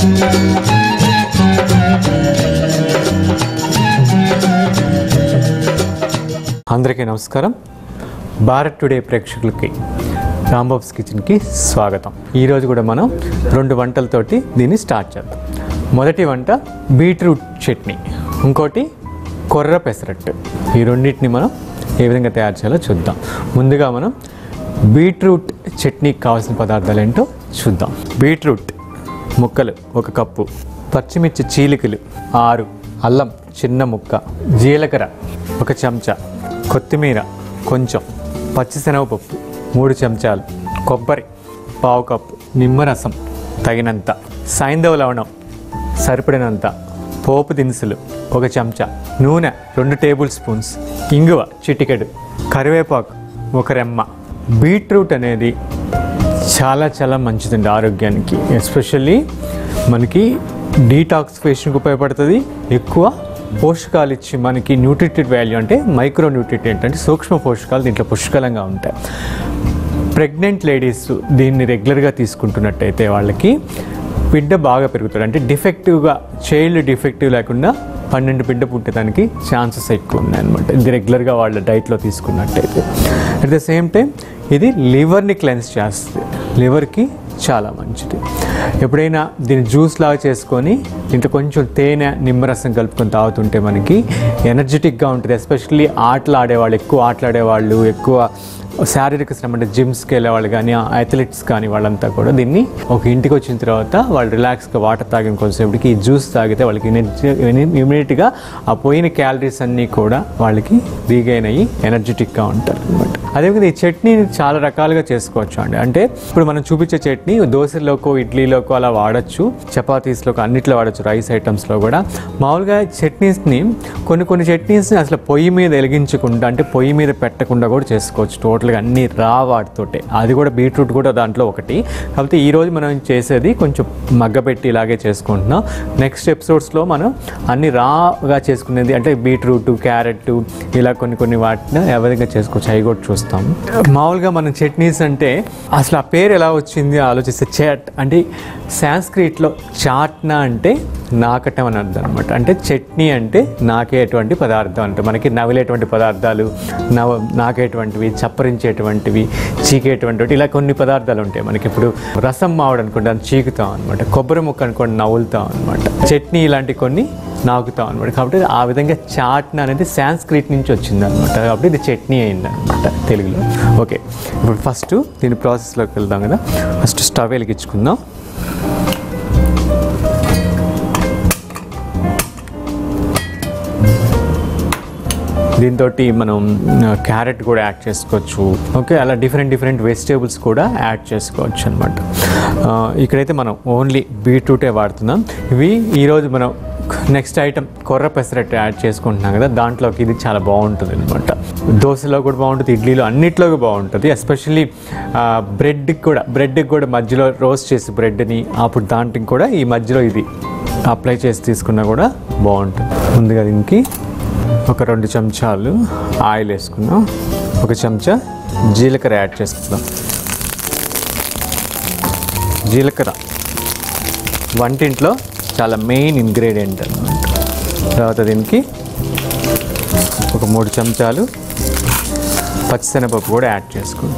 అందరికీ నమస్కారం. భారత్ టుడే ప్రేక్షకులకి రాంబాబ్స్ కిచెన్కి స్వాగతం. ఈరోజు కూడా మనం 2 వంటలతోటి దీన్ని స్టార్ట్ చేద్దాం. మొదటి వంట బీట్రూట్ చట్నీ, ఇంకోటి కొర్ర పెసరట్టు. ఈ రెండింటిని మనం ఏ విధంగా తయారు చేయాలో చూద్దాం. ముందుగా మనం బీట్రూట్ చట్నీకి కావాల్సిన పదార్థాలు ఏంటో చూద్దాం. బీట్రూట్ ముక్కలు 1 కప్పు, పచ్చిమిర్చి చీలికలు 6, అల్లం చిన్న ముక్క, జీలకర్ర 1 చెంచా, కొత్తిమీర కొంచెం, పచ్చిశనగపప్పు 3 చెంచాలు, కొబ్బరి 1/2 కప్పు, నిమ్మరసం తగినంత, సైంధవ లవణం సరిపడినంత, పోపు దినుసులు 1 చెంచా, నూనె 2 టేబుల్ స్పూన్స్, ఇంగువ చిటికెడు, కరివేపాకు 1 రెమ్మ. బీట్రూట్ అనేది చాలా చాలా మంచిదండి ఆరోగ్యానికి. ఎస్పెషల్లీ మనకి డీటాక్సిఫికేషన్కి ఉపయోగపడుతుంది. ఎక్కువ పోషకాలు ఇచ్చి మనకి న్యూట్రిటెడ్ వాల్యూ అంటే మైక్రో న్యూట్రిటెంట్ అంటే సూక్ష్మ పోషకాలు దీంట్లో పుష్కలంగా ఉంటాయి. ప్రెగ్నెంట్ లేడీస్ దీన్ని రెగ్యులర్గా తీసుకుంటున్నట్టయితే వాళ్ళకి బిడ్డ బాగా పెరుగుతాడు. అంటే చైల్డ్ డిఫెక్టివ్ లేకుండా 12 బిడ్డ పుట్టడానికి ఛాన్సెస్ ఎక్కువ ఉన్నాయన్నమాట ఇది రెగ్యులర్గా వాళ్ళ డైట్లో తీసుకున్నట్టయితే. అట్ ద సేమ్ టైం ఇది లివర్ని క్లెన్స్ చేస్తుంది, లివర్కి చాలా మంచిది. ఎప్పుడైనా దీన్ని జ్యూస్ లాగా చేసుకొని దీంట్లో కొంచెం తేనె నిమ్మరసం కలుపుకొని తాగుతుంటే మనకి ఎనర్జెటిక్గా ఉంటుంది. ఎస్పెషల్లీ ఎక్కువ ఆటలాడేవాళ్ళు, ఎక్కువ శారీరక శ్రమ అంటే జిమ్స్కి వెళ్ళేవాళ్ళు కానీ అథ్లెట్స్ కానీ వాళ్ళంతా కూడా దీన్ని ఒక ఇంటికి వచ్చిన తర్వాత వాళ్ళు రిలాక్స్గా వాటర్ తాగిన కొంతసేపటికి ఈ జ్యూస్ తాగితే వాళ్ళకి ఇమీడియట్గా ఆ పోయిన క్యాలరీస్ అన్నీ కూడా వాళ్ళకి రీగైన్ అయ్యి ఎనర్జెటిక్గా ఉంటారు అనమాట. అదేవిధంగా ఈ చట్నీని చాలా రకాలుగా చేసుకోవచ్చు అండి. అంటే ఇప్పుడు మనం చూపించే చట్నీ దోశలోకో ఇడ్లీలోకో అలా వాడచ్చు, చపాతీస్లోకి అన్నిట్లో వాడచ్చు, రైస్ ఐటమ్స్లో కూడా. మామూలుగా చట్నీస్ని కొన్ని చట్నీస్ని అసలు పొయ్యి మీద వెలిగించకుండా అంటే పొయ్యి మీద పెట్టకుండా కూడా చేసుకోవచ్చు. టోటల్గా అన్ని రా వాటితోటే. అది కూడా బీట్రూట్ కూడా దాంట్లో ఒకటి. కాకపోతే ఈరోజు మనం చేసేది కొంచెం మగ్గపెట్టి ఇలాగే చేసుకుంటున్నాం. నెక్స్ట్ ఎపిసోడ్స్లో మనం అన్ని రాగా చేసుకునేది అంటే బీట్రూట్, క్యారెట్ ఇలా కొన్ని వాటిని ఏ విధంగా చేసుకోవచ్చు అవి కూడా చూస్తాం. మామూలుగా మన చట్నీస్ అంటే అసలు ఆ పేరు ఎలా వచ్చింది ఆలోచిస్తే చాట్ అంటే సాంస్క్రిట్లో చాట్నా అంటే నాకటం అని అర్థం అనమాట. అంటే చట్నీ అంటే నాకేటువంటి పదార్థం అంటే మనకి నవిలేటువంటి పదార్థాలు, నాకేటువంటివి, చప్పరించేటువంటివి, చీకేటువంటివి ఇలా కొన్ని పదార్థాలు ఉంటాయి మనకి. ఇప్పుడు రసం మామిడి అనుకోండి దాన్ని చీకుతాం అనమాట, కొబ్బరి ముక్క అనుకోండి నవ్వులుతాం అనమాట, చట్నీ ఇలాంటి కొన్ని నాకుతాం అనమాట. కాబట్టి ఆ విధంగా చాట్నా అనేది సాంస్క్రిట్ నుంచి వచ్చింది అనమాట. కాబట్టి ఇది చట్నీ అయింది అనమాట తెలుగులో. ఓకే, ఇప్పుడు ఫస్ట్ దీని ప్రాసెస్లోకి వెళ్దాం కదా. ఫస్ట్ స్టవ్ వెలిగించుకుందాం. దీంతో మనం క్యారెట్ కూడా యాడ్ చేసుకోవచ్చు. ఓకే, అలా డిఫరెంట్ వెజిటేబుల్స్ కూడా యాడ్ చేసుకోవచ్చు అనమాట. ఇక్కడైతే మనం ఓన్లీ బీట్రూటే వాడుతున్నాం. ఇవి ఈరోజు మనం నెక్స్ట్ ఐటమ్ కొర్ర పెసరట్టు యాడ్ చేసుకుంటున్నాం కదా, దాంట్లోకి ఇది చాలా బాగుంటుంది అనమాట. దోశలో కూడా బాగుంటుంది, ఇడ్లీలో అన్నిట్లోకి బాగుంటుంది. ఎస్పెషల్లీ బ్రెడ్కి కూడా మధ్యలో రోస్ట్ చేసి బ్రెడ్ని అప్పుడు దాంట్కి కూడా ఈ మధ్యలో ఇది అప్లై చేసి తీసుకున్నా కూడా బాగుంటుంది. ముందుగా దీనికి ఒక 2 చెంచాలు ఆయిల్ వేసుకున్నాం, 1 చెంచా జీలకర్ర యాడ్ చేసుకుందాం. జీలకర్ర వంటింట్లో చాలా మెయిన్ ఇంగ్రీడియంట్ అన్నమాట. తర్వాత దీనికి ఒక 3 చెంచాలు పచ్చిశనగపప్పు కూడా యాడ్ చేసుకుందాం.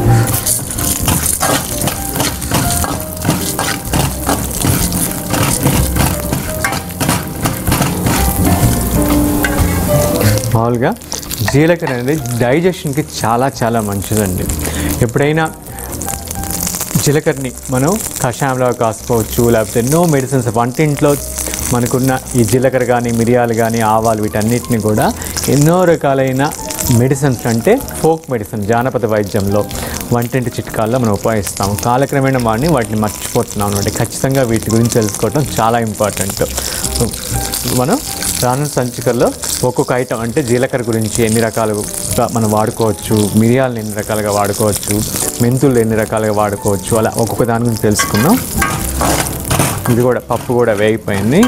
మామూలుగా జీలకర్ర అనేది డైజెషన్కి చాలా చాలా మంచిదండి. ఎప్పుడైనా జీలకర్రని మనం కషాయంలో కాసుకోవచ్చు, లేకపోతే ఎన్నో మెడిసిన్స్ వంటింట్లో మనకున్న ఈ జీలకర్ర కానీ మిరియాలు కానీ ఆవాలు వీటన్నిటిని కూడా ఎన్నో రకాలైన మెడిసిన్స్ అంటే ఫోక్ మెడిసిన్ జానపద వైద్యంలో వంటింటి చిట్కాల్లో మనం ఉపయోగిస్తాము. కాలక్రమేణా వాటిని మర్చిపోతున్నాం అంటే ఖచ్చితంగా వీటి గురించి తెలుసుకోవడం చాలా ఇంపార్టెంట్. మనం రానున్న సంచికల్లో ఒక్కొక్క ఐటమ్ అంటే జీలకర్ర గురించి ఎన్ని రకాలుగా మనం వాడుకోవచ్చు, మిరియాలను ఎన్ని రకాలుగా వాడుకోవచ్చు, మెంతులు ఎన్ని రకాలుగా వాడుకోవచ్చు, అలా ఒక్కొక్క దాని గురించి తెలుసుకుందాం. ఇది కూడా పప్పు కూడా వేగిపోయింది.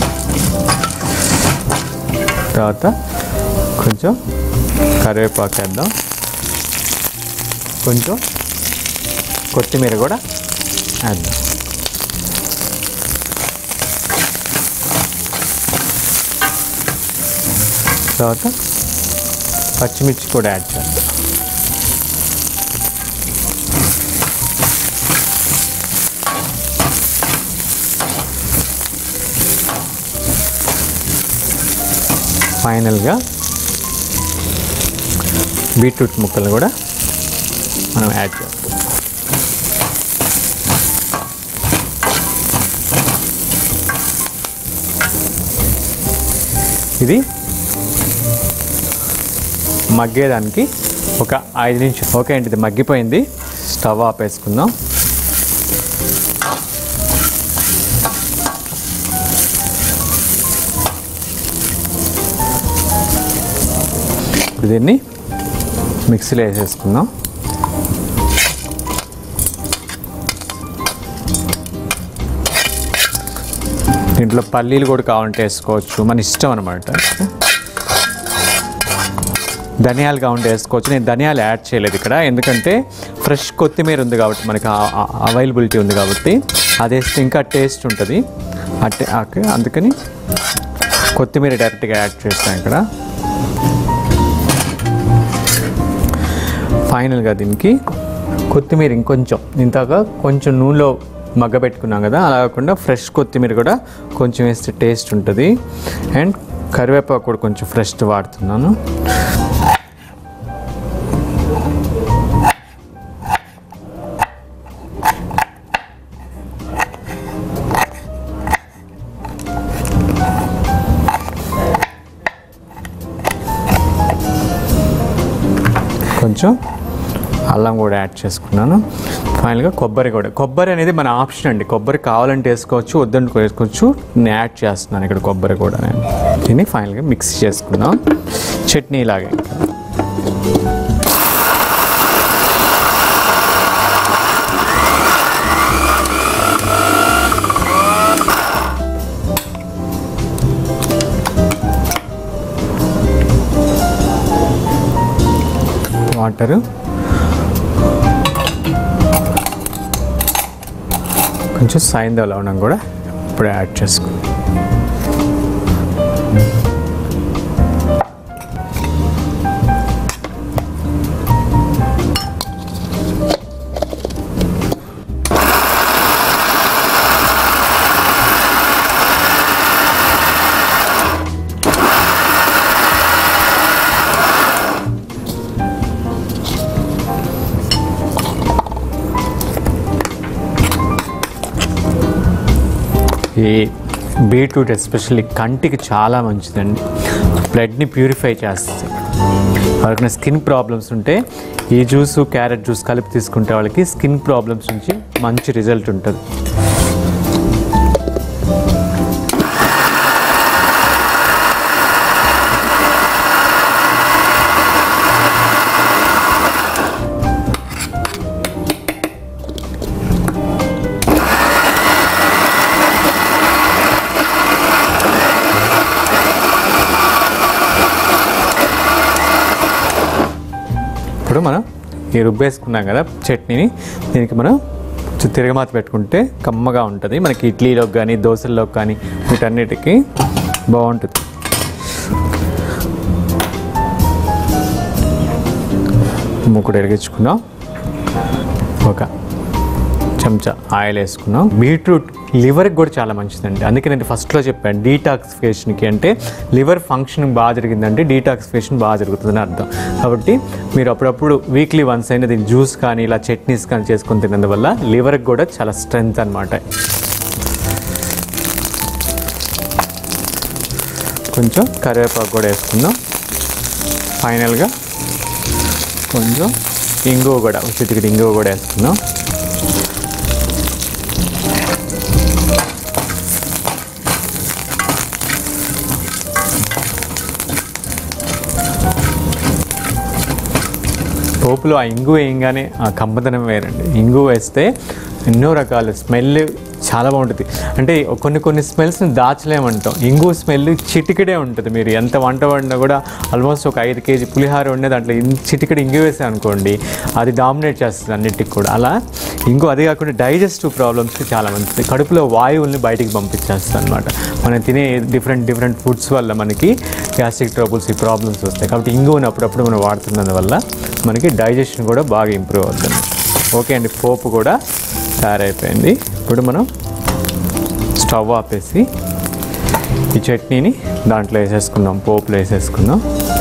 తర్వాత కొంచెం కరివేపాకు వేద్దాం, కొంచెం కొత్తిమీర కూడా వేద్దాం. తర్వాత పచ్చిమిర్చి కూడా యాడ్ చేద్దాం. ఫైనల్గా బీట్రూట్ ముక్కలు కూడా మనం యాడ్ చేస్తాం. ఇది మగ్గేదానికి ఒక 5 నిమిషాలు. ఓకే అండి, ఇది మగ్గిపోయింది. స్టవ్ ఆపేసుకుందాం. ఇప్పుడు దీన్ని మిక్సీలో వేసేసుకుందాం. దీంట్లో పల్లీలు కూడా కావాలంటే వేసుకోవచ్చు, మన ఇష్టం అనమాట. ధనియాలు కావాలంటే వేసుకోవచ్చు. నేను ధనియాలు యాడ్ చేయలేదు ఇక్కడ, ఎందుకంటే ఫ్రెష్ కొత్తిమీర ఉంది కాబట్టి, మనకి అవైలబిలిటీ ఉంది కాబట్టి అది వేస్తే ఇంకా టేస్ట్ ఉంటుంది. అందుకని కొత్తిమీర డైరెక్ట్గా యాడ్ చేస్తాను ఇక్కడ. ఫైనల్గా దీనికి కొత్తిమీర ఇంకొంచెం, ఇంతగా కొంచెం నూనెలో మగ్గబెట్టుకున్నాం కదా, అలా కాకుండా ఫ్రెష్ కొత్తిమీర కూడా కొంచెం వేస్తే టేస్ట్ ఉంటుంది. అండ్ కరివేపాకు కూడా కొంచెం ఫ్రెష్ వాడుతున్నాను. కొంచెం అల్లం కూడా యాడ్ చేసుకున్నాను. ఫైనల్గా కొబ్బరి అనేది మన ఆప్షన్ అండి. కొబ్బరి కావాలంటే వేసుకోవచ్చు, వద్దంటే వేసుకోవచ్చు. నేను యాడ్ చేస్తున్నాను ఇక్కడ కొబ్బరి కూడా. నేను దీన్ని ఫైనల్గా మిక్స్ చేసుకున్నాం చట్నీ లాగే. వాటరు కొంచెం సాయంత్రం లవణం కూడా ఇప్పుడు యాడ్ చేసుకో. ఈ బీట్రూట్ ఎస్పెషల్లీ కంటికి చాలా మంచిదండి. బ్లడ్ని ప్యూరిఫై చేస్తుంది. ఎవరికైనా స్కిన్ ప్రాబ్లమ్స్ ఉంటే ఈ జ్యూసు, క్యారెట్ జ్యూస్ కలిపి తీసుకుంటే వాళ్ళకి స్కిన్ ప్రాబ్లమ్స్ నుంచి మంచి రిజల్ట్ ఉంటుంది. ఇప్పుడు మనం ఈ రుబ్బేసుకున్నాం కదా చట్నీని, దీనికి మనం తిరగమాత పెట్టుకుంటే కమ్మగా ఉంటుంది. మనకి ఇడ్లీలోకి కానీ దోశల్లోకి కానీ వీటన్నిటికీ బాగుంటుంది. మూకుడు వెలిగించుకున్నాం. ఒక చెంచా ఆయిల్ వేసుకున్నాం. బీట్రూట్ లివర్కి కూడా చాలా మంచిదండి. అందుకే నేను ఫస్ట్లో చెప్పాను, డీటాక్సిఫికేషన్కి అంటే లివర్ ఫంక్షన్ బాగా జరిగిందంటే డీటాక్సిఫికేషన్ బాగా జరుగుతుందని అర్థం. కాబట్టి మీరు అప్పుడప్పుడు వీక్లీ వన్స్ అయినా దీన్ని జ్యూస్ కానీ ఇలా చట్నీస్ కానీ చేసుకొని తిన్నందువల్ల లివర్కి కూడా చాలా స్ట్రెంగ్త్ అనమాట. కొంచెం కరివేపాకు కూడా వేసుకుందాం. ఫైనల్గా కొంచెం ఇంగువ కూడా, చిటికెడు ఇంగువ కూడా వేసుకుందాం. పోపులో ఆ ఇంగువ వేయంగానే ఆ కమ్మదనం వేరండి. ఇంగువ వేస్తే ఎన్నో రకాల స్మెల్ చాలా బాగుంటుంది. అంటే కొన్ని స్మెల్స్ని దాచలేమంటాం. ఇంగు స్మెల్ చిటికడే ఉంటుంది. మీరు ఎంత వంట వండినా కూడా ఆల్మోస్ట్ ఒక 5 kg పులిహార వండే దాంట్లో చిటికడి ఇంగు వేసే అనుకోండి, అది డామినేట్ చేస్తుంది అన్నిటికి కూడా. అలా ఇంగు అది కాకుండా డైజెస్టివ్ ప్రాబ్లమ్స్కి చాలా మంచిది. కడుపులో వాయువుల్ని బయటికి పంపించేస్తుంది అనమాట. మనం తినే డిఫరెంట్ ఫుడ్స్ వల్ల మనకి గ్యాస్ట్రిక్ ట్రబుల్స్, ఈ ప్రాబ్లమ్స్ వస్తాయి. కాబట్టి ఇంగుని అప్పుడప్పుడు మనం వాడుతున్నందువల్ల మనకి డైజెషన్ కూడా బాగా ఇంప్రూవ్ అవుతుంది. ఓకే అండి, పోపు కూడా తయారైపోయింది. ఇప్పుడు మనం స్టవ్ ఆపేసి ఈ చట్నీని దాంట్లో వేసేసుకుందాం, పోపులో వేసేసుకుందాం.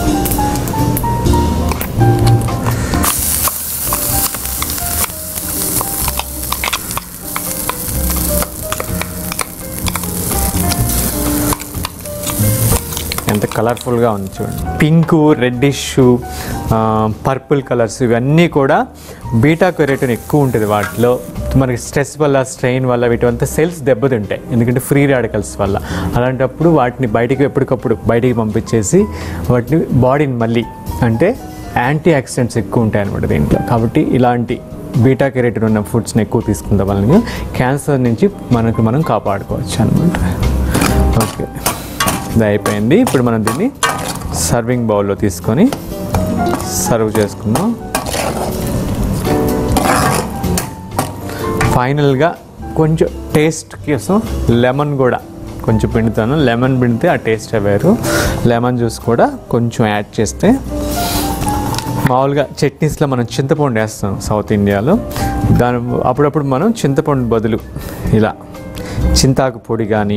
ఎంత కలర్ఫుల్గా ఉంది చూడండి. పింకు, రెడ్డిష్, పర్పుల్ కలర్స్ ఇవన్నీ కూడా బీటా కెరోటిన్ ఎక్కువ ఉంటుంది వాటిలో. మనకి స్ట్రెస్ వల్ల, స్ట్రెయిన్ వల్ల వీటివంతా సెల్స్ దెబ్బతింటాయి, ఎందుకంటే ఫ్రీ రాడికల్స్ వల్ల. అలాంటప్పుడు వాటిని ఎప్పటికప్పుడు బయటికి పంపించేసి వాటిని బాడీని మళ్ళీ అంటే యాంటీ ఆక్సిడెంట్స్ ఎక్కువ ఉంటాయి అన్నమాట దీంట్లో. కాబట్టి ఇలాంటి బీటా కెరోటిన్ ఉన్న ఫుడ్స్ని ఎక్కువ తీసుకున్న వల్ల క్యాన్సర్ నుంచి మనం కాపాడుకోవచ్చు అనమాట. ఓకే, ఇది అయిపోయింది. ఇప్పుడు మనం దీన్ని సర్వింగ్ బౌల్లో తీసుకొని సర్వ్ చేసుకుందాం. ఫైనల్గా కొంచెం టేస్ట్ కోసం లెమన్ కూడా కొంచెం పిండుతాను. లెమన్ పిండితే ఆ టేస్ట్ వేరు. లెమన్ జ్యూస్ కూడా కొంచెం యాడ్ చేస్తే, మామూలుగా చట్నీస్లో మనం చింతపండు వేస్తాం సౌత్ ఇండియాలో. అప్పుడప్పుడు మనం చింతపండు బదులు ఇలా చింతాకు పొడి కానీ,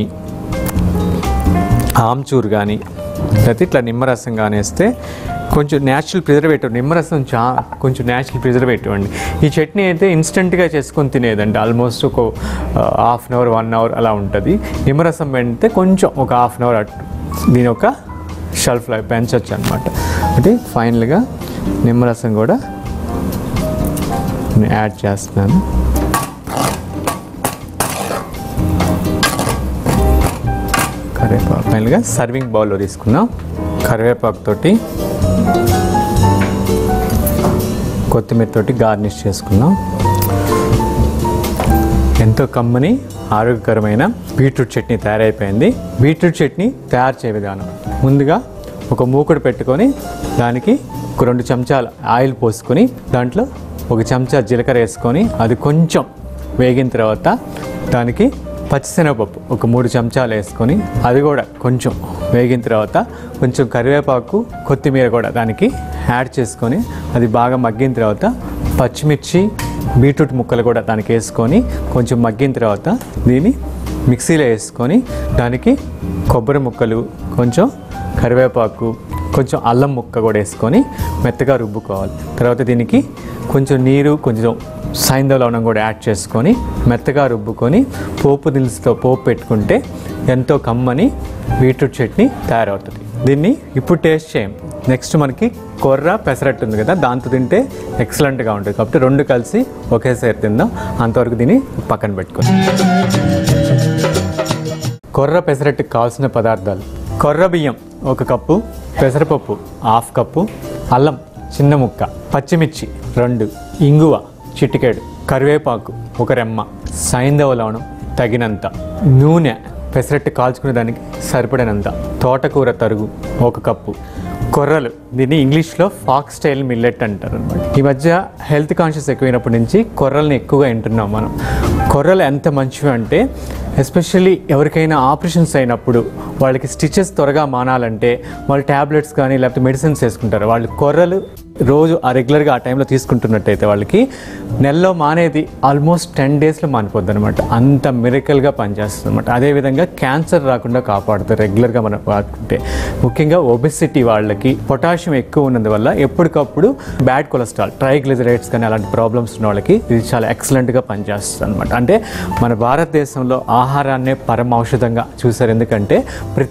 ఆమ్చూర్ కానీ, లేకపోతే ఇట్లా నిమ్మరసం కానీ వేస్తే కొంచెం న్యాచురల్ ప్రిజర్వేటివ్. నిమ్మరసం కొంచెం న్యాచురల్ ప్రిజర్వేటివ్ అండి. ఈ చట్నీ అయితే ఇన్స్టెంట్గా చేసుకొని తినేదండి. ఆల్మోస్ట్ ఒక ½ an hour 1 hour అలా ఉంటుంది. నిమ్మరసం పెడితే కొంచెం ఒక ½ an hour దీని ఒక షెల్ఫ్ లైఫ్ పెంచవచ్చు అనమాట. అంటే ఫైనల్గా నిమ్మరసం కూడా నేను యాడ్ చేస్తున్నాను. కరివేపాకు ఫైనల్గా సర్వింగ్ బౌల్లో తీసుకున్నాం. కరివేపాకు తోటి, కొత్తిమీర తోటి గార్నిష్ చేసుకున్నాం. ఎంతో కమ్మని ఆరోగ్యకరమైన బీట్రూట్ చట్నీ తయారైపోయింది. బీట్రూట్ చట్నీ తయారు చేయ విధానం: ముందుగా ఒక మూకుడు పెట్టుకొని దానికి ఒక 2 చెంచాల ఆయిల్ పోసుకొని దాంట్లో 1 చెంచా జీలకర్ర వేసుకొని అది కొంచెం వేగిన తర్వాత దానికి పచ్చిశనగపప్పు ఒక 3 చెంచాలు వేసుకొని అది కూడా కొంచెం వేగిన తర్వాత కొంచెం కరివేపాకు, కొత్తిమీర కూడా దానికి యాడ్ చేసుకొని అది బాగా మగ్గిన తర్వాత పచ్చిమిర్చి, బీట్రూట్ ముక్కలు కూడా దానికి వేసుకొని కొంచెం మగ్గిన తర్వాత దీన్ని మిక్సీలో వేసుకొని దానికి కొబ్బరి ముక్కలు, కొంచెం కరివేపాకు, కొంచెం అల్లం ముక్క కూడా వేసుకొని మెత్తగా రుబ్బుకోవాలి. తర్వాత దీనికి కొంచెం నీరు, కొంచెం సైంధవ లవణం కూడా యాడ్ చేసుకొని మెత్తగా రుబ్బుకొని పోపు దినుసుతో పోపు పెట్టుకుంటే ఎంతో కమ్మని బీట్రూట్ చట్నీ తయారవుతుంది. దీన్ని ఇప్పుడు టేస్ట్ చేయం. నెక్స్ట్ మనకి కొర్ర పెసరట్టు ఉంది కదా, దాంతో తింటే ఎక్సలెంట్గా ఉంటుంది. కాబట్టి 2 కలిసి ఒకేసారి తిందాం. అంతవరకు దీన్ని పక్కన పెట్టుకొని, కొర్ర పెసరట్టుకు కావాల్సిన పదార్థాలు: కొర్ర బియ్యం 1 కప్పు, పెసరపప్పు ½ కప్పు, అల్లం చిన్న ముక్క, పచ్చిమిర్చి 2, ఇంగువ చిటికెడు, కరివేపాకు 1 రెమ్మ, సైంధవ లవణం తగినంత, నూనె పెసరట్టు కాల్చుకునే దానికి సరిపడినంత, తోటకూర తరుగు 1 కప్పు, కొర్రలు, దీన్ని ఇంగ్లీష్లో ఫాక్స్ టైల్ మిల్లెట్ అంటారు అనమాట. ఈ మధ్య హెల్త్ కాన్షియస్ ఎక్కువైనప్పటి నుంచి కొర్రల్ని ఎక్కువగా వింటున్నాం మనం. కొర్రలు ఎంత మంచివి అంటే, ఎస్పెషల్లీ ఎవరికైనా ఆపరేషన్స్ అయినప్పుడు వాళ్ళకి స్టిచెస్ త్వరగా మానాలంటే వాళ్ళు ట్యాబ్లెట్స్ కానీ లేకపోతే మెడిసిన్స్ వేసుకుంటారు. వాళ్ళు కొర్రలు రోజు రెగ్యులర్గా ఆ టైంలో తీసుకుంటున్నట్టయితే వాళ్ళకి నెలలో మానేది ఆల్మోస్ట్ 10 daysలో మానిపోద్ది అనమాట. అంత మిరకల్గా పనిచేస్తుంది అనమాట. అదేవిధంగా క్యాన్సర్ రాకుండా కాపాడుతుంది రెగ్యులర్గా మనం వాడుకుంటే. ముఖ్యంగా ఒబెసిటీ వాళ్ళకి పొటాషియం ఎక్కువ ఉన్నందువల్ల ఎప్పటికప్పుడు బ్యాడ్ కొలెస్ట్రాల్, ట్రైగ్లిజరైడ్స్ కానీ అలాంటి ప్రాబ్లమ్స్ ఉన్న వాళ్ళకి ఇది చాలా ఎక్సలెంట్గా పనిచేస్తుంది అనమాట. అంటే మన భారతదేశంలో ఆహారాన్నే పరమ ఔషధంగా చూశారు. ఎందుకంటే ప్రతి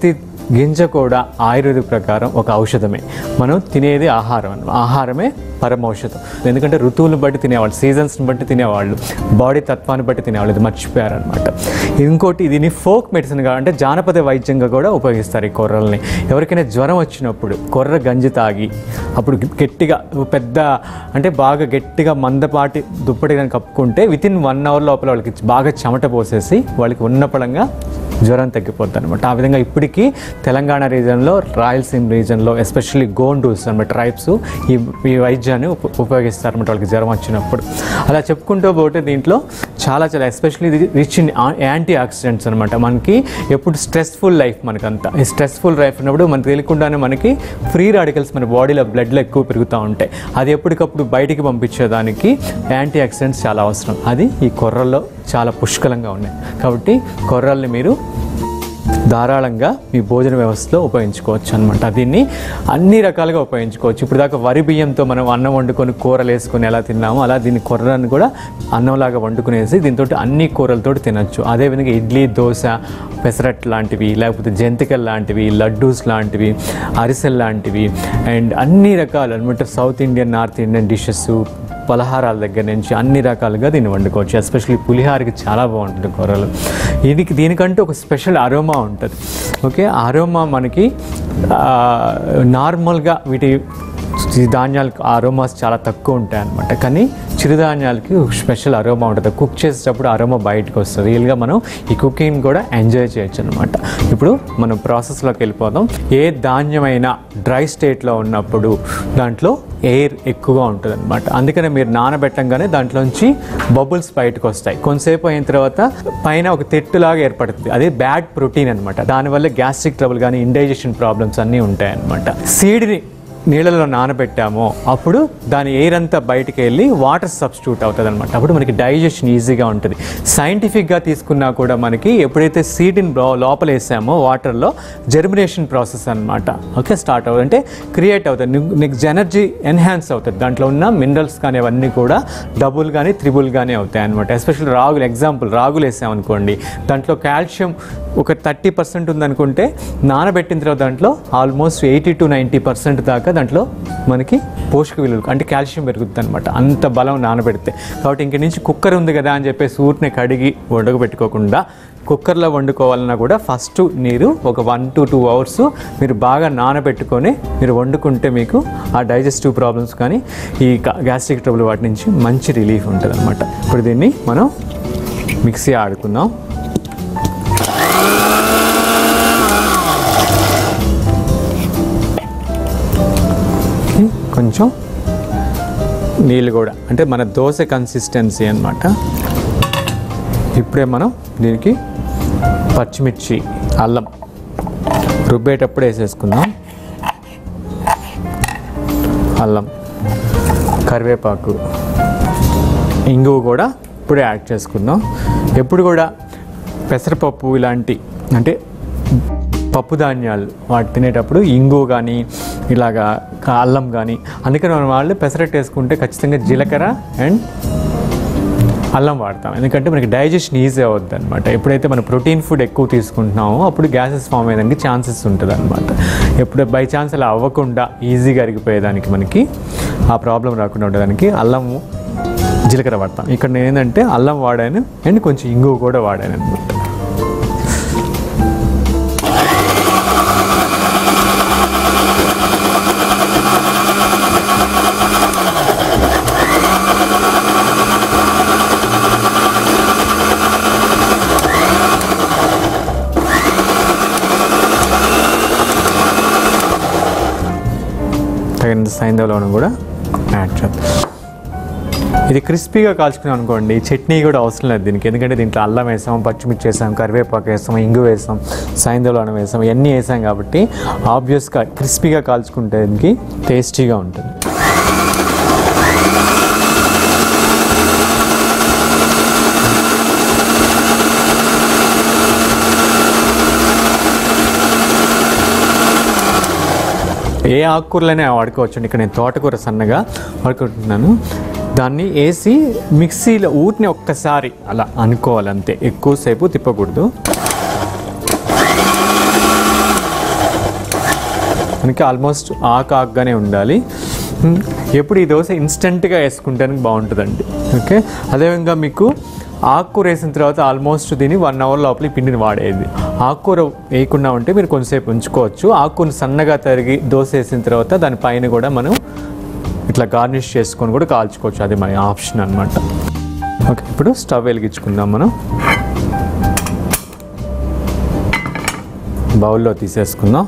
గింజ కూడా ఆయుర్వేద ప్రకారం ఒక ఔషధమే. మనం తినేది ఆహారమే పరమౌషధం. ఎందుకంటే ఋతువులను బట్టి తినేవాళ్ళు, సీజన్స్ని బట్టి తినేవాళ్ళు, బాడీ తత్వాన్ని బట్టి తినేవాళ్ళు. ఇది మర్చిపోయారనమాట. ఇంకోటి దీన్ని ఫోక్ మెడిసిన్గా అంటే జానపద వైద్యంగా కూడా ఉపయోగిస్తారు ఈ కొర్రల్ని. ఎవరికైనా జ్వరం వచ్చినప్పుడు కొర్ర గంజి తాగి అప్పుడు గట్టిగా పెద్ద అంటే బాగా గట్టిగా మందపాటి దుప్పటి కానీ కప్పుకుంటే వితిన్ 1 అవర్ లోపల వాళ్ళకి బాగా చెమట పోసేసి వాళ్ళకి ఉన్నపళంగా జ్వరం తగ్గిపోద్ది అనమాట. ఆ విధంగా ఇప్పటికీ తెలంగాణ రీజన్లో, రాయలసీమ రీజన్లో ఎస్పెషల్లీ గోండూస్ అనమాట ట్రైబ్స్ ఈ వైద్యాన్ని ఉపయోగిస్తారన్నమాట వాళ్ళకి జ్వరం వచ్చినప్పుడు. అలా చెప్పుకుంటూ పోతే దీంట్లో చాలా ఎస్పెషల్లీ ఇది రిచ్ ఇన్ యాంటీ ఆక్సిడెంట్స్ అనమాట. మనకి ఎప్పుడు స్ట్రెస్ఫుల్ లైఫ్ మనకంతా ఈ స్ట్రెస్ఫుల్ లైఫ్ ఉన్నప్పుడు మనకు తెలియకుండానే మనకి ఫ్రీ రాడికల్స్ మన బాడీలో బ్లడ్లో ఎక్కువ పెరుగుతూ ఉంటాయి. అది ఎప్పటికప్పుడు బయటికి పంపించేదానికి యాంటీ ఆక్సిడెంట్స్ చాలా అవసరం. అది ఈ కొర్రల్లో చాలా పుష్కలంగా ఉన్నాయి. కాబట్టి కొర్రల్ని మీరు ధారాళంగా మీ భోజన వ్యవస్థలో ఉపయోగించుకోవచ్చు అనమాట. దీన్ని అన్ని రకాలుగా ఉపయోగించుకోవచ్చు. ఇప్పుడు దాకా వరి బియ్యంతో మనం అన్నం వండుకొని కూరలు వేసుకొని ఎలా తిన్నామో అలా దీన్ని కొర్రను కూడా అన్నంలాగా వండుకునేసి దీంతో అన్ని కూరలతో తినచ్చు. అదేవిధంగా ఇడ్లీ, దోశ, పెసరట్ లాంటివి, లేకపోతే జంతికలు లాంటివి, లడ్డూస్ లాంటివి, అరిసెల్ లాంటివి అండ్ అన్ని రకాలు అనమాట. South Indian, north Indian dishes, పలహారాల దగ్గర నుంచి అన్ని రకాలుగా దీన్ని వండుకోవచ్చు. ఎస్పెషల్లీ పులిహారకి చాలా బాగుంటుంది కొర్రలు. దీనికంటూ ఒక స్పెషల్ అరోమా ఉంటుంది. ఓకే, అరోమా మనకి నార్మల్గా వీటి ధాన్యాలకు అరోమాస్ చాలా తక్కువ ఉంటాయి అన్నమాట. కానీ చిరుధాన్యాలకి స్పెషల్ అరోమా ఉంటుంది. కుక్ చేసేటప్పుడు అరోమా బయటకు వస్తుంది. రియల్గా మనం ఈ కుకింగ్ కూడా ఎంజాయ్ చేయొచ్చు అనమాట. ఇప్పుడు మనం ప్రాసెస్లోకి వెళ్ళిపోదాం. ఏ ధాన్యమైనా డ్రై స్టేట్లో ఉన్నప్పుడు దాంట్లో ఎయిర్ ఎక్కువగా ఉంటుంది అనమాట. అందుకనే మీరు నానబెట్టంగానే దాంట్లోంచి బబుల్స్ బయటకు వస్తాయి. కొంతసేపు అయిన తర్వాత పైన ఒక తెట్టులాగా ఏర్పడుతుంది. అది బ్యాడ్ ప్రోటీన్ అనమాట. దానివల్ల గ్యాస్ట్రిక్ ట్రబుల్ కానీ ఇండైజెషన్ ప్రాబ్లమ్స్ అన్నీ ఉంటాయి అన్నమాట. సీడ్ని నీళ్ళలో నానబెట్టామో అప్పుడు దాని ఎయిర్ అంతా బయటికి వెళ్ళి వాటర్ సబ్స్టిట్యూట్ అవుతుంది అనమాట. అప్పుడు మనకి డైజెషన్ ఈజీగా ఉంటుంది. సైంటిఫిక్గా తీసుకున్నా కూడా మనకి ఎప్పుడైతే సీడ్ని లోపల వేసామో వాటర్లో జర్మినేషన్ ప్రాసెస్ అనమాట. ఓకే, స్టార్ట్ అవుతుంది అంటే క్రియేట్ అవుతుంది. నెక్స్ట్ ఎనర్జీ ఎన్హాన్స్ అవుతుంది. దాంట్లో ఉన్న మినరల్స్ కానీ అవన్నీ కూడా డబుల్ కానీ త్రిబుల్ కానీ అవుతాయి అనమాట. ఎస్పెషల్లీ రాగులు, ఎగ్జాంపుల్ రాగులు వేసామనుకోండి, దాంట్లో కాల్షియం ఒక 30% ఉందనుకుంటే నానబెట్టిన తర్వాత దాంట్లో ఆల్మోస్ట్ 80 to 90% దాకా దాంట్లో మనకి పోషక విలువలు అంటే కాల్షియం పెరుగుతుంది అనమాట. అంత బలం నానబెడితే. కాబట్టి ఇంక నుంచి కుక్కర్ ఉంది కదా అని చెప్పేసి ఊరిని కడిగి వండకబెట్టుకోకుండా కుక్కర్లో వండుకోవాలన్నా కూడా ఫస్ట్ మీరు ఒక 1 to 2 hours మీరు బాగా నానబెట్టుకొని మీరు వండుకుంటే మీకు ఆ డైజెస్టివ్ ప్రాబ్లమ్స్ కానీ ఈ గ్యాస్ట్రిక్ ట్రబుల్ వాటి నుంచి మంచి రిలీఫ్ ఉంటుంది అనమాట. ఇప్పుడు దీన్ని మనం మిక్సీ ఆడుకుందాం. కొంచెం నీళ్ళు కూడా అంటే మన దోశ కన్సిస్టెన్సీ అన్నమాట. ఇప్పుడే మనం దీనికి పచ్చిమిర్చి, అల్లం రుబ్బేటప్పుడు వేసేసుకుందాం. అల్లం, కరివేపాకు, ఇంగువ కూడా ఇప్పుడే యాడ్ చేసుకుందాం. ఎప్పుడు కూడా పెసరపప్పు ఇలాంటి అంటే పప్పు ధాన్యాలు వాటి తినేటప్పుడు ఇంగువ కానీ ఇలాగా అల్లం కానీ, అందుకని మనం వాళ్ళు పెసరట్టు వేసుకుంటే ఖచ్చితంగా జీలకర్ర అండ్ అల్లం వాడతాం. ఎందుకంటే మనకి డైజెషన్ ఈజీ అవుద్ది అనమాట. ఎప్పుడైతే మనం ప్రోటీన్ ఫుడ్ ఎక్కువ తీసుకుంటున్నామో అప్పుడు గ్యాసెస్ ఫామ్ అయ్యేదానికి ఛాన్సెస్ ఉంటుంది అనమాట. ఎప్పుడు బై ఛాన్స్ అలా అవ్వకుండా ఈజీగా అరిగిపోయేదానికి మనకి ఆ ప్రాబ్లం రాకుండా ఉండడానికి అల్లము, జీలకర్ర వాడతాం. ఇక్కడ నేను ఏంటంటే అల్లం వాడాను అండ్ కొంచెం ఇంగువ కూడా వాడాను అనమాట. తగినంత సైంధవలోను కూడా యాడ్ చేద్దాం. ఇది క్రిస్పీగా కాల్చుకున్నాం అనుకోండి, చట్నీ కూడా అవసరం లేదు దీనికి. ఎందుకంటే దీంట్లో అల్లం వేసాం, పచ్చిమిర్చి వేసాం, కరివేపాకు వేసాం, ఇంగు వేసాం, సైంధవలోను వేసాం, ఇవన్నీ వేసాం కాబట్టి ఆబ్వియస్గా క్రిస్పీగా కాల్చుకుంటే దీనికి టేస్టీగా ఉంటుంది. ఏ ఆకుకూరలైనా వాడుకోవచ్చు. ఇక్కడ నేను తోటకూర సన్నగా వాడుకుంటున్నాను. దాన్ని వేసి మిక్సీలో ఊటిని ఒక్కసారి అలా అనుకోవాలి అంతే, ఎక్కువసేపు తిప్పకూడదు. మనకి ఆల్మోస్ట్ ఆకుగానే ఉండాలి. ఎప్పుడు ఈ దోశ ఇన్స్టెంట్గా వేసుకుంటానికి బాగుంటుందండి. ఓకే, అదేవిధంగా మీకు ఆకుకూర వేసిన తర్వాత ఆల్మోస్ట్ దీన్ని 1 అవర్ లోపల పిండిని వాడేది. ఆకుకూర వేయకుండా ఉంటే మీరు కొంచెంసేపు ఉంచుకోవచ్చు. ఆకుకూరని సన్నగా తరిగి దోశ వేసిన తర్వాత దానిపైన కూడా మనం ఇట్లా గార్నిష్ చేసుకొని కూడా కాల్చుకోవచ్చు. అది మన ఆప్షన్ అనమాట. ఓకే, ఇప్పుడు స్టవ్ వెలిగించుకుందాం. మనం బౌల్లో తీసేసుకుందాం.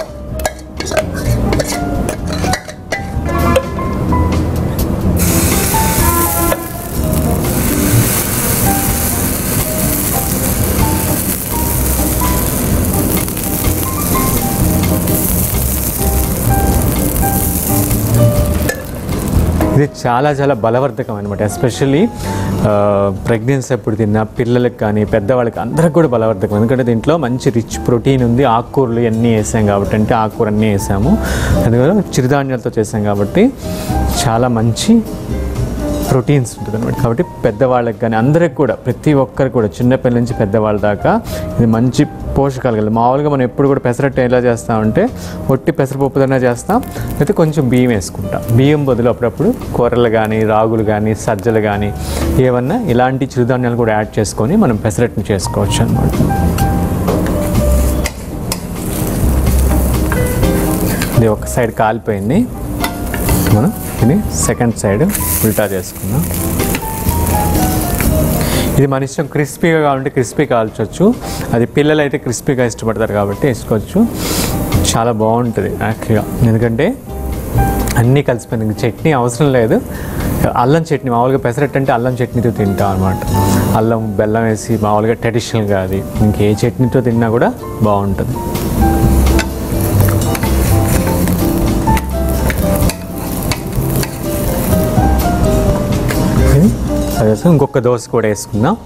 ఇది చాలా చాలా బలవర్ధకం అనమాట. ఎస్పెషల్లీ ప్రెగ్నెన్సీ అప్పుడు తిన్న పిల్లలకు కానీ పెద్దవాళ్ళకి అందరికి కూడా బలవర్ధకం. ఎందుకంటే దీంట్లో మంచి రిచ్ ప్రోటీన్ ఉంది. ఆకుకూరలు అన్నీ వేసాం కాబట్టి, అంటే ఆకుకూర అన్నీ వేసాము, అందుకని చిరుధాన్యాలతో చేసాం కాబట్టి చాలా మంచి ప్రోటీన్స్ ఉంటుంది అనమాట. కాబట్టి పెద్దవాళ్ళకి కానీ అందరికి కూడా, ప్రతి ఒక్కరికి కూడా, చిన్నపిల్లల నుంచి పెద్దవాళ్ళ దాకా ఇది మంచి పోషకాలు కలిగి. మామూలుగా మనం ఎప్పుడు కూడా పెసరట్టు ఎలా చేస్తామంటే ఒట్టి పెసరపప్పుదన్నా చేస్తాం, అయితే కొంచెం బియ్యం వేసుకుంటాం. బియ్యం బదులు అప్పుడప్పుడు కూరలు కానీ, రాగులు కానీ, సజ్జలు కానీ ఏమన్నా ఇలాంటి చిరుధాన్యాలు కూడా యాడ్ చేసుకొని మనం పెసరట్టుని చేసుకోవచ్చు అనమాట. ఇది ఒక సైడ్ కాలిపోయింది, మనం ఇది సెకండ్ సైడ్ ఉల్టా చేసుకుందాం. ఇది మన ఇష్టం, క్రిస్పీగా కావాలంటే క్రిస్పీ కాల్చవచ్చు. అది పిల్లలు అయితే క్రిస్పీగా ఇష్టపడతారు కాబట్టి వేసుకోవచ్చు. చాలా బాగుంటుంది యాక్చువల్గా, ఎందుకంటే అన్నీ కలిసిపోయింది. చట్నీ అవసరం లేదు. అల్లం చట్నీ, మామూలుగా పెసరట్టు అంటే అల్లం చట్నీతో తింటాం అనమాట. అల్లం బెల్లం వేసి మామూలుగా ట్రెడిషనల్గా, అది ఇంకే చట్నీతో తిన్నా కూడా బాగుంటుంది. ఇంకొక దోశ కూడా వేసుకుందాం.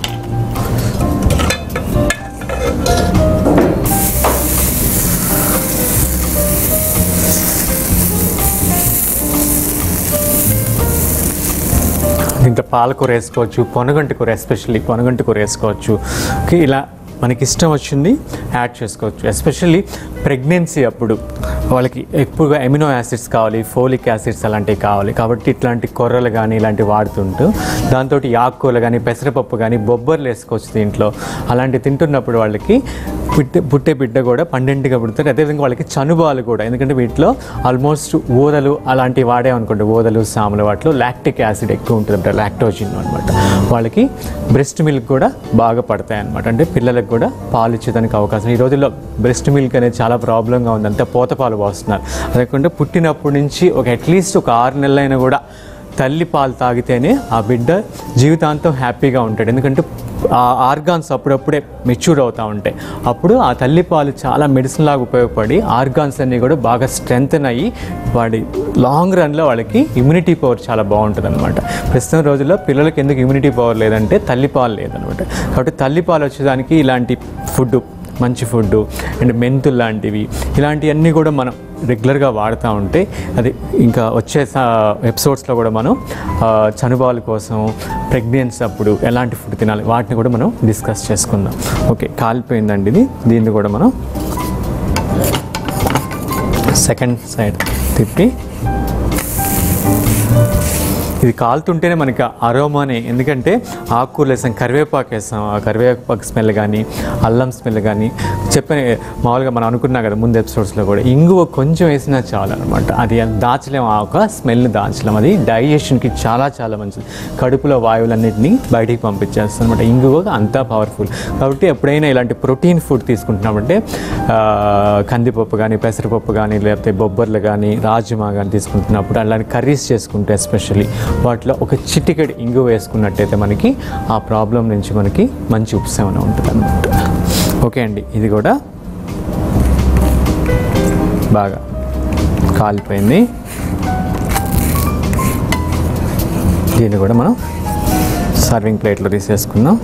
దీంట్లో పాలకూర వేసుకోవచ్చు, పొనగంటి కూర, ఎస్పెషల్లీ పొనగంటి కూర వేసుకోవచ్చు. ఓకే, ఇలా మనకి ఇష్టం వచ్చింది యాడ్ చేసుకోవచ్చు. ఎస్పెషల్లీ ప్రెగ్నెన్సీ అప్పుడు వాళ్ళకి ఎక్కువగా ఎమినో యాసిడ్స్ కావాలి, ఫోలిక్ యాసిడ్స్ అలాంటివి కావాలి. కాబట్టి ఇట్లాంటి కొర్రలు కానీ ఇలాంటివి వాడుతుంటూ, దాంతో ఆకుకూరలు కానీ, పెసరపప్పు కానీ, బొబ్బర్లు వేసుకోవచ్చు దీంట్లో. అలాంటివి తింటున్నప్పుడు వాళ్ళకి పుట్టే బిడ్డ కూడా పండింటిగా పుడతారు. అదేవిధంగా వాళ్ళకి చనుబాలు కూడా, ఎందుకంటే వీటిలో ఆల్మోస్ట్ ఊదలు అలాంటివి వాడేమనుకోండి, ఊదలు, సాములు, వాటిలో లాక్టిక్ యాసిడ్ ఎక్కువ ఉంటుంది, లాక్టోజిన్ అనమాట. వాళ్ళకి బ్రెస్ట్ మిల్క్ కూడా బాగా పడతాయి అనమాట. అంటే పిల్లలకు కూడా పాలు ఇచ్చేదానికి అవకాశం. ఈ రోజుల్లో బ్రెస్ట్ మిల్క్ అనేది చాలా ప్రాబ్లంగా ఉంది, అంతా పోత పాలు పోస్తున్నారు. అదేకాకుండా పుట్టినప్పటి నుంచి అట్లీస్ట్ ఒక 6 నెలలైనా కూడా తల్లి పాలు తాగితేనే ఆ బిడ్డ జీవితాంతం హ్యాపీగా ఉంటాడు. ఎందుకంటే ఆ ఆర్గాన్స్ అప్పుడప్పుడే మెచ్యూర్ అవుతూ ఉంటాయి. అప్పుడు ఆ తల్లిపాలు చాలా మెడిసిన్ లాగా ఉపయోగపడి ఆర్గాన్స్ అన్నీ కూడా బాగా స్ట్రెంగ్తన్ అయ్యి వాడి లాంగ్ రన్లో వాళ్ళకి ఇమ్యూనిటీ పవర్ చాలా బాగుంటుంది అనమాట. ప్రస్తుతం రోజుల్లో పిల్లలకి ఎందుకు ఇమ్యూనిటీ పవర్ లేదంటే తల్లిపాలు లేదనమాట. కాబట్టి తల్లిపాలు వచ్చేదానికి ఇలాంటి ఫుడ్, మంచి ఫుడ్డు అండ్ మెంతులు లాంటివి, ఇలాంటివన్నీ కూడా మనం రెగ్యులర్గా వాడుతూ ఉంటే అది ఇంకా వచ్చే ఎపిసోడ్స్లో కూడా మనం చనుబాల కోసం, ప్రెగ్నెన్సీ అప్పుడు ఎలాంటి ఫుడ్ తినాలి వాటిని కూడా మనం డిస్కస్ చేసుకుందాం. ఓకే, కాలిపోయిందండి ఇది. దీన్ని కూడా మనం సెకండ్ సైడ్ తిప్పి, ఇది కాలుతుంటేనే మనకి అరోమానే, ఎందుకంటే ఆకుకూరలు వేసాం, కరివేపాకు వేసాం, ఆ కరివేపాకు స్మెల్ కానీ, అల్లం స్మెల్ కానీ, చెప్పిన మామూలుగా మనం అనుకున్నాం కదా ముందు ఎపిసోడ్స్లో కూడా, ఇంగువ కొంచెం వేసినా చాలు అనమాట. అది దాచలేము, ఆ ఒక స్మెల్ని దాచలేము. అది డైజెషన్కి చాలా చాలా మంచిది, కడుపులో వాయువులన్నింటినీ బయటికి పంపించేస్తుంది అనమాట. ఇంగువ అంతా పవర్ఫుల్. కాబట్టి ఎప్పుడైనా ఇలాంటి ప్రోటీన్ ఫుడ్ తీసుకుంటున్నామంటే కందిపప్పు కానీ, పెసరపప్పు కానీ, లేకపోతే బొబ్బర్లు కానీ, రాజ్మా కానీ తీసుకుంటున్నప్పుడు అలాంటి కర్రీస్ చేసుకుంటే ఎస్పెషల్లీ వాటిలో ఒక చిటికెడు ఇంగువ వేసుకున్నట్టయితే మనకి ఆ ప్రాబ్లం నుంచి మనకి మంచి ఉపశమనం ఉంటుంది అన్నమాట. ఓకే అండి, ఇది కూడా బాగా కాలిపోయింది. దీన్ని కూడా మనం సర్వింగ్ ప్లేట్లో తీసేసుకుందాం.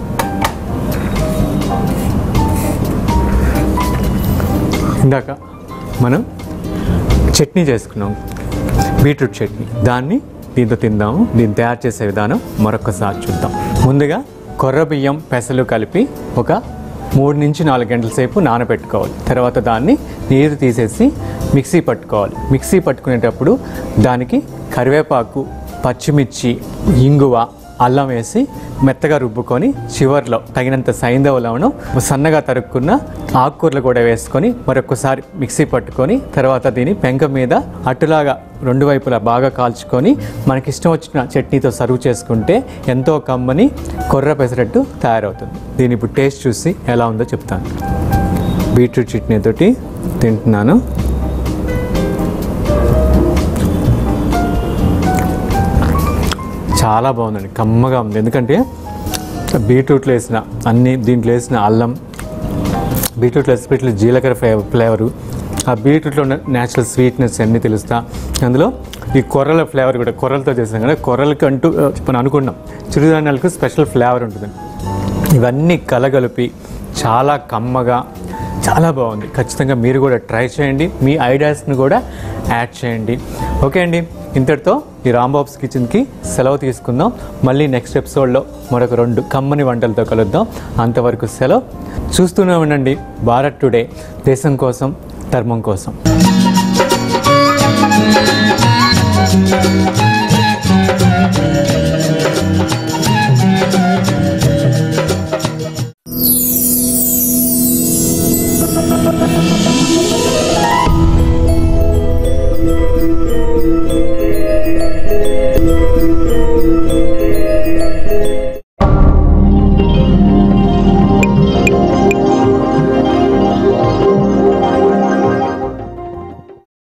ఇందాక మనం చట్నీ చేసుకున్నాం, బీట్రూట్ చట్నీ, దాన్ని దీంతో తిందాము. దీన్ని తయారు చేసే విధానం మరొకసారి చూద్దాం. ముందుగా కొర్ర బియ్యం, పెసలు కలిపి ఒక 3 నుంచి 4 గంటల సేపు నానబెట్టుకోవాలి. తర్వాత దాన్ని నీరు తీసేసి మిక్సీ పట్టుకోవాలి. మిక్సీ పట్టుకునేటప్పుడు దానికి కరివేపాకు, పచ్చిమిర్చి, ఇంగువ, అల్లం వేసి మెత్తగా రుబ్బుకొని చివర్లో తగినంత సైంధవ లవణం, సన్నగా తరుక్కున్న ఆకుకూరలు కూడా వేసుకొని మరొకసారి మిక్సీ పట్టుకొని తర్వాత దీన్ని పెంక మీద అట్టులాగా 2 వైపులా బాగా కాల్చుకొని మనకిష్టం వచ్చిన చట్నీతో సర్వ్ చేసుకుంటే ఎంతో కమ్మని కొర్ర పెసరట్టు తయారవుతుంది. దీని ఇప్పుడు టేస్ట్ చూసి ఎలా ఉందో చెప్తాను. బీట్రూట్ చట్నీతోటి తింటున్నాను. చాలా బాగుందండి, కమ్మగా ఉంది. ఎందుకంటే బీట్రూట్లో వేసిన దీంట్లో వేసిన అల్లం, బీట్రూట్లో ఎస్పెషల్లీ జీలకర్ర ఫ్లేవరు, ఆ బీట్రూట్లో ఉన్న న్యాచురల్ స్వీట్నెస్ అన్నీ తెలుస్తా. అందులో ఈ కొర్రల ఫ్లేవర్ కూడా, కొర్రలతో చేసాం కదా, కొర్రలకి అంటూ మనం అనుకున్నాం చిరుధాన్యాలకు స్పెషల్ ఫ్లేవర్ ఉంటుంది. ఇవన్నీ కలగలిపి చాలా కమ్మగా చాలా బాగుంది. ఖచ్చితంగా మీరు కూడా ట్రై చేయండి, మీ ఐడియాస్ని కూడా యాడ్ చేయండి. ఓకే అండి, ఇంతటితో ఈ రాంబాబ్స్ కిచెన్కి సెలవు తీసుకుందాం. మళ్ళీ నెక్స్ట్ ఎపిసోడ్లో మరొక 2 కమ్మని వంటలతో కలుద్దాం. అంతవరకు సెలవు. చూస్తూనే ఉండండి భారత్ టుడే, దేశం కోసం, ధర్మం కోసం.